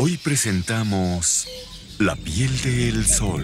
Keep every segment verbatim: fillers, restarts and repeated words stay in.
Hoy presentamos la piel del sol.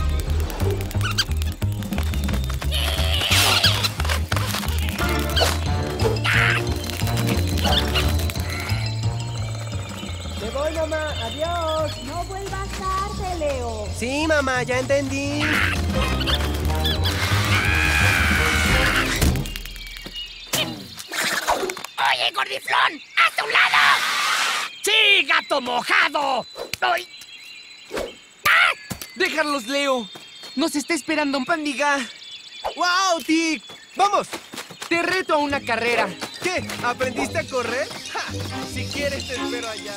Me voy, mamá. Adiós. No vuelvas tarde, Leo. Sí, mamá, ya entendí. ¡Oye, gordiflón! ¡A tu lado! ¡Sí, gato mojado! ¡Ay! ¡Ah! ¡Déjalos, Leo! ¡Nos está esperando un Pandiga! ¡Wow, Tic! ¡Vamos! ¡Te reto a una carrera! ¿Qué? ¿Aprendiste a correr? ¡Ja! Si quieres, te espero allá.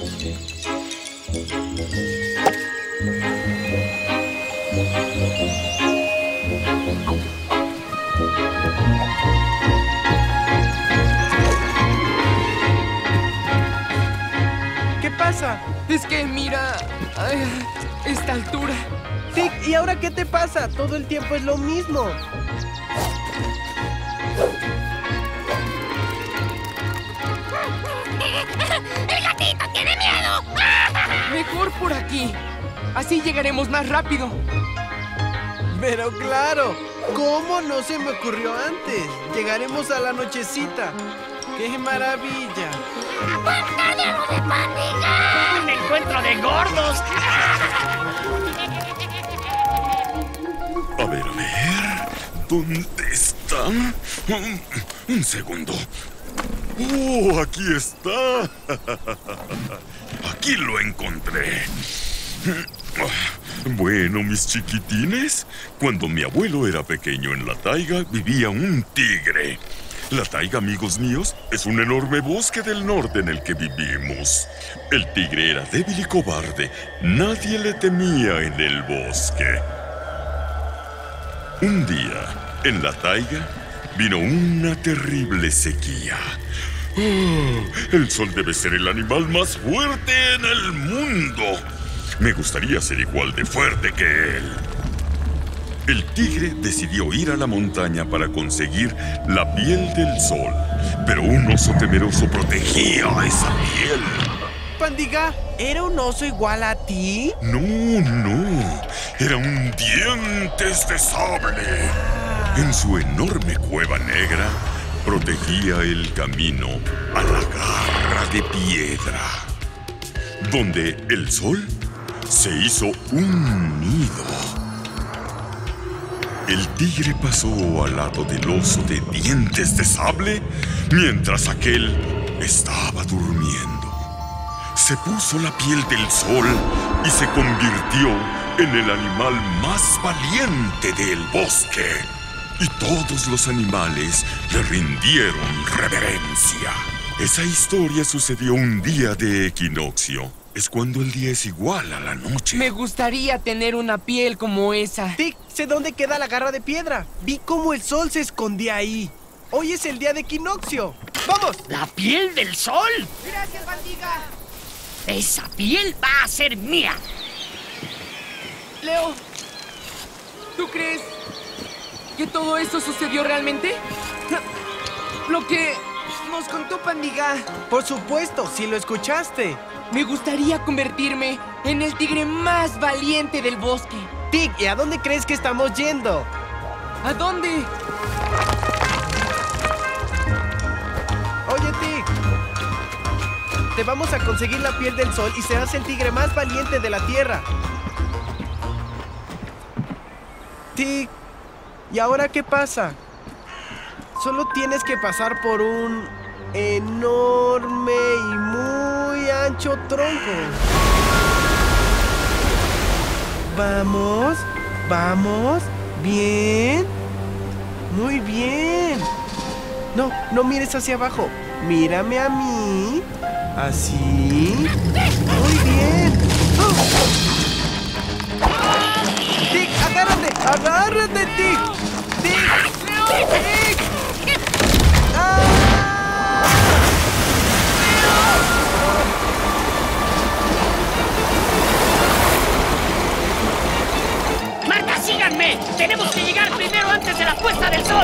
¿Qué pasa? Es que, mira... ay, esta altura... Tic, ¿y ahora qué te pasa? Todo el tiempo es lo mismo. ¡El gatito tiene miedo! Mejor por aquí. Así llegaremos más rápido. Pero claro, ¿cómo no se me ocurrió antes? Llegaremos a la nochecita. ¡Qué maravilla! ¡Un tardeo de Pandiga! ¡Un encuentro de gordos! A ver, a ver. ¿Dónde está? Un, un segundo. ¡Oh, aquí está! Aquí lo encontré. Bueno, mis chiquitines, cuando mi abuelo era pequeño en la taiga, vivía un tigre. La taiga, amigos míos, es un enorme bosque del norte en el que vivimos. El tigre era débil y cobarde. Nadie le temía en el bosque. Un día, en la taiga, vino una terrible sequía. Oh, el sol debe ser el animal más fuerte en el mundo. Me gustaría ser igual de fuerte que él. El tigre decidió ir a la montaña para conseguir la piel del sol. Pero un oso temeroso protegía esa piel. Pandiga, ¿era un oso igual a ti? No, no. Era un dientes de sable. En su enorme cueva negra, protegía el camino a la garra de piedra, donde el sol se hizo un nido. El tigre pasó al lado del oso de dientes de sable mientras aquel estaba durmiendo. Se puso la piel del sol y se convirtió en el animal más valiente del bosque. Y todos los animales le rindieron reverencia. Esa historia sucedió un día de equinoccio. Es cuando el día es igual a la noche. Me gustaría tener una piel como esa. Tic, sé dónde queda la garra de piedra. Vi cómo el sol se escondía ahí. Hoy es el día de equinoccio. ¡Vamos! ¿La piel del sol? ¡Gracias, Pandiga! ¡Esa piel va a ser mía! Leo, ¿tú crees que todo esto sucedió realmente? Lo que nos contó Pandiga. Por supuesto, si lo escuchaste. Me gustaría convertirme en el tigre más valiente del bosque. Tic, ¿y a dónde crees que estamos yendo? ¿A dónde? Oye, Tic. Te vamos a conseguir la piel del sol y serás el tigre más valiente de la tierra. Tic. ¿Y ahora qué pasa? Solo tienes que pasar por un enorme y muy ancho tronco. Vamos, vamos, bien, muy bien. No, no mires hacia abajo, mírame a mí, así, muy bien. ¡Oh! ¡Tic, agárrate! ¡Agárrate, Tic! ¡Tic! ¡Tic! ¡Ah! ¡Marta, síganme! ¡Tenemos que llegar primero antes de la puesta del sol!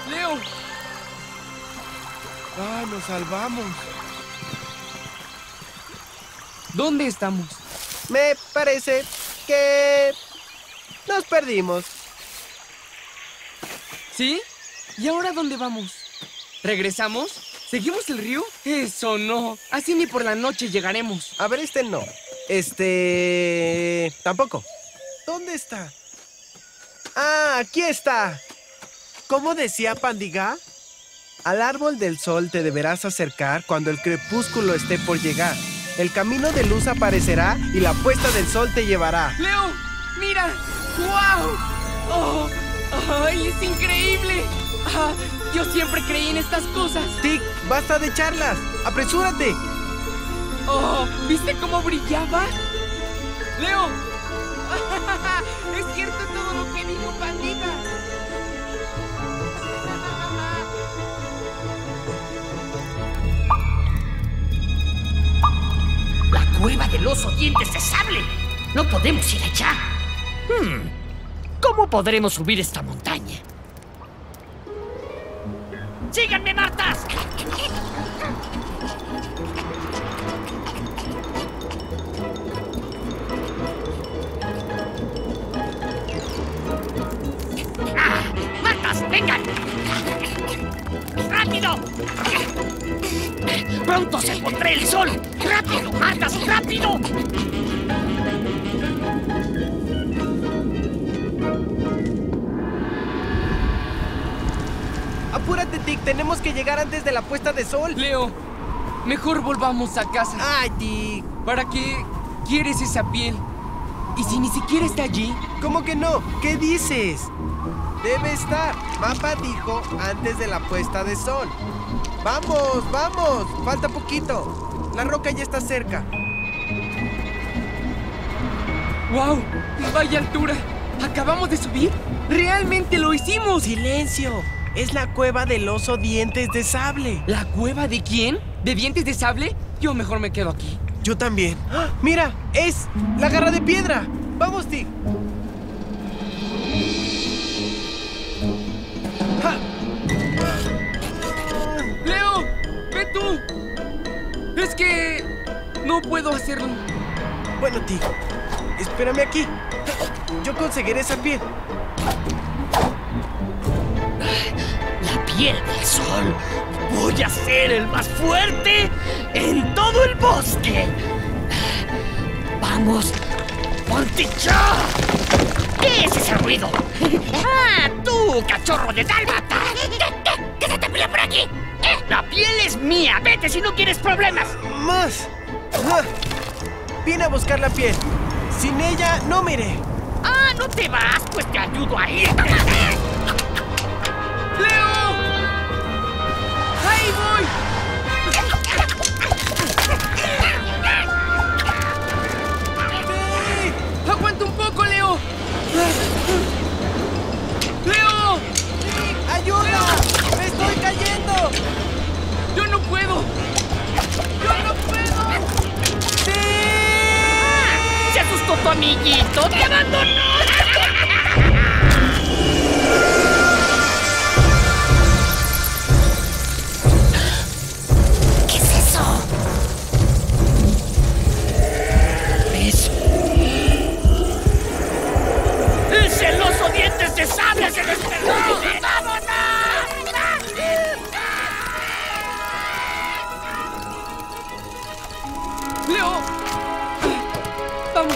¡Leo! ¡Ah, nos salvamos! ¿Dónde estamos? Me parece que nos perdimos. ¿Sí? ¿Y ahora dónde vamos? ¿Regresamos? ¿Seguimos el río? Eso no. Así ni por la noche llegaremos. A ver, este no. Este... tampoco. ¿Dónde está? ¡Ah, aquí está! ¿Cómo decía Pandigá? Al árbol del sol te deberás acercar cuando el crepúsculo esté por llegar. El camino de luz aparecerá y la puesta del sol te llevará. ¡Leo! ¡Mira! ¡Wow! ¡Oh! ¡Ay, es increíble! Ah, yo siempre creí en estas cosas. Tic, basta de charlas. ¡Apresúrate! ¡Oh! ¿Viste cómo brillaba? ¡Leo! ¡Es cierto todo lo que dijo Pandita! La cueva del oso dientes de sable. No podemos ir allá. Hmm. ¿Cómo podremos subir esta montaña? ¡Síganme, Martas! ¡Ah! ¡Martas, vengan! ¡Rápido! ¡Pronto se pondrá el sol! ¡Rápido, Martas, rápido! Apúrate, Tic. Tenemos que llegar antes de la puesta de sol. Leo, mejor volvamos a casa. ¡Ay, Tic! ¿Para qué quieres esa piel? ¿Y si ni siquiera está allí? ¿Cómo que no? ¿Qué dices? Debe estar. Mapa dijo antes de la puesta de sol. ¡Vamos, vamos! Falta poquito. La roca ya está cerca. ¡Wow! ¡Vaya altura! ¿Acabamos de subir? ¡Realmente lo hicimos! ¡Silencio! Es la cueva del oso dientes de sable. ¿La cueva de quién? ¿De dientes de sable? Yo mejor me quedo aquí. Yo también. ¡Ah! ¡Mira! ¡Es la garra de piedra! ¡Vamos, Tic! ¡Ja! ¡Leo! ¡Ve tú! Es que... no puedo hacerlo. Bueno, Tic, espérame aquí. Yo conseguiré esa piel. La piel del sol. Voy a ser el más fuerte en todo el bosque. Vamos, ponte ya. ¿Qué es ese ruido? ¡Ah, tú, cachorro de dálmata! ¿Qué, qué se te pilla por aquí? ¿Eh? La piel es mía. Vete si no quieres problemas. ¡Más! ¡Ah! Vine a buscar la piel. Sin ella, no me iré. Ah, ¿no te vas? Pues te ayudo a irte. ¡Leo! ¡Ahí voy! ¡Sí! ¡Aguanta un poco, Leo! ¡Leo! ¡Sí! ¡Ayuda! ¡Me estoy cayendo! ¡Yo no puedo! ¡Yo no puedo! ¡Sí! ¡Se asustó tu amiguito! ¡Te abandonó! ¿Qué es eso? ¿Es? ¡Es el oso dientes de sable! ¡Se despertó! ¡Vámonos! ¡Leo! ¡Vamos!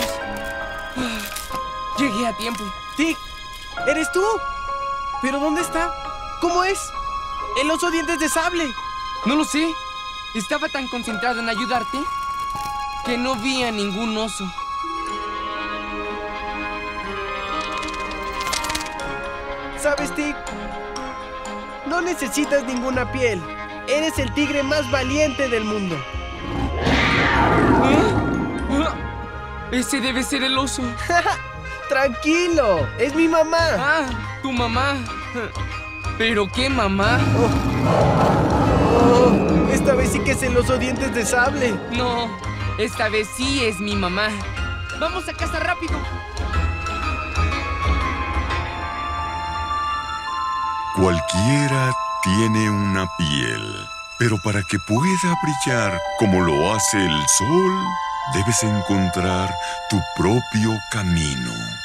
Llegué a tiempo. ¡Tic! ¿Eres tú? ¿Pero dónde está? ¿Cómo es? ¡El oso dientes de sable! No lo sé. Estaba tan concentrado en ayudarte que no vi a ningún oso. ¿Sabes, Tic? No necesitas ninguna piel. Eres el tigre más valiente del mundo. ¿Ah? ¿Ah? Ese debe ser el oso. ¡Tranquilo! ¡Es mi mamá! Ah, tu mamá. ¿Pero qué mamá? Oh, esta vez sí que es el oso dientes de sable. No, esta vez sí es mi mamá. ¡Vamos a casa rápido! Cualquiera tiene una piel, pero para que pueda brillar como lo hace el sol, debes encontrar tu propio camino.